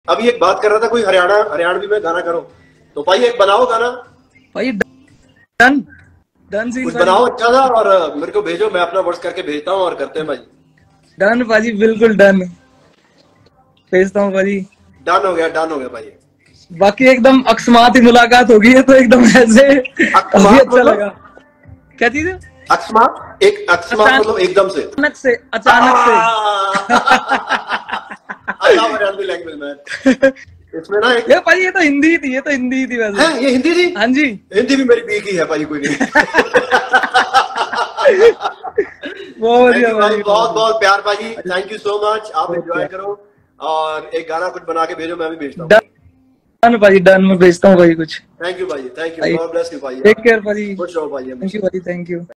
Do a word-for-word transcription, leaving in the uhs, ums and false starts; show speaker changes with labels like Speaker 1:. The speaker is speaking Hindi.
Speaker 1: अभी एक बात कर रहा था, कोई हरियाणा हरियाणवी में गाना करो तो भाई एक बनाओ गाना
Speaker 2: भाई। डन डन सीन
Speaker 1: कुछ
Speaker 2: भाई।
Speaker 1: बनाओ अच्छा था और मेरे को भेजो, मैं अपना वर्ड्स करके भेजता हूँ और करते हैं भाई।
Speaker 2: डन भाजी, बिल्कुल डन। भेजता हूँ भाजी।
Speaker 1: डन हो गया, डन हो गया भाई।
Speaker 2: बाकी एकदम अकस्मात ही मुलाकात होगी है तो एकदम ऐसे काफी
Speaker 1: अकस्मात
Speaker 2: अच्छा लगा।
Speaker 1: मतलब
Speaker 2: क्या चीज है?
Speaker 1: अकस्मात, एक अकस्मात मतलब एकदम से।
Speaker 2: अचानक से, अचानक से।
Speaker 1: I love Haryanvi language man. इसमें ना एक
Speaker 2: ये भाई, ये तो हिंदी थी, ये तो हिंदी थी वैसे।
Speaker 1: है, ये हिंदी थी।
Speaker 2: हाँ जी।
Speaker 1: हिंदी भी मेरी बीक ही है भाई, कोई नहीं।
Speaker 2: बहुत
Speaker 1: थैंक
Speaker 2: बढ़िया
Speaker 1: यू भाई,
Speaker 2: भाई,
Speaker 1: बहुत बहुत प्यार भाई, थैंक यू सो मच। आप
Speaker 2: बहुत
Speaker 1: एंजॉय
Speaker 2: बढ़िया।
Speaker 1: करो और एक गाना कुछ बना के भेजो, मैं भी भेजता हूँ भाई।
Speaker 2: डन भाई, डन। मैं भेजता हूँ भाई कुछ।
Speaker 1: थैंक यू भाई, थैंक यू,
Speaker 2: भाई
Speaker 1: गॉड ब्लेस यू भाई,
Speaker 2: टेक केयर भाजी।
Speaker 1: खुश रहो भाई
Speaker 2: थैंक यू
Speaker 1: हमेशा।
Speaker 2: भाई, थैंक यू।